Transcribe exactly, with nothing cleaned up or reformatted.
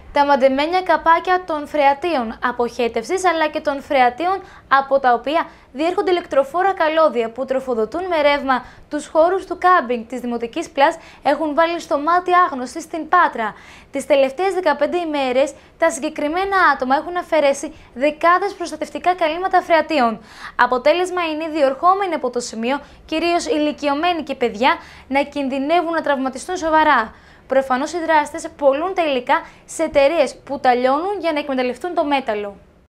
Τα μαντεμένια καπάκια των φρεατίων αποχέτευσης αλλά και των φρεατίων από τα οποία διέρχονται ηλεκτροφόρα καλώδια που τροφοδοτούν με ρεύμα τους χώρους του κάμπινγκ της Δημοτικής Πλάς έχουν βάλει στο μάτι άγνωστη στην Πάτρα. Τις τελευταίες δεκαπέντε ημέρες τα συγκεκριμένα άτομα έχουν αφαιρέσει δεκάδες προστατευτικά καλύματα φρεατίων. Αποτέλεσμα είναι οι διορχόμενοι από το σημείο, κυρίως ηλικιωμένοι και παιδιά, να κινδυνεύουν να τραυματιστούν σοβαρά. Προφανώς οι δράστες πωλούν τα υλικά σε εταιρείες που τα λιώνουν για να εκμεταλλευτούν το μέταλλο.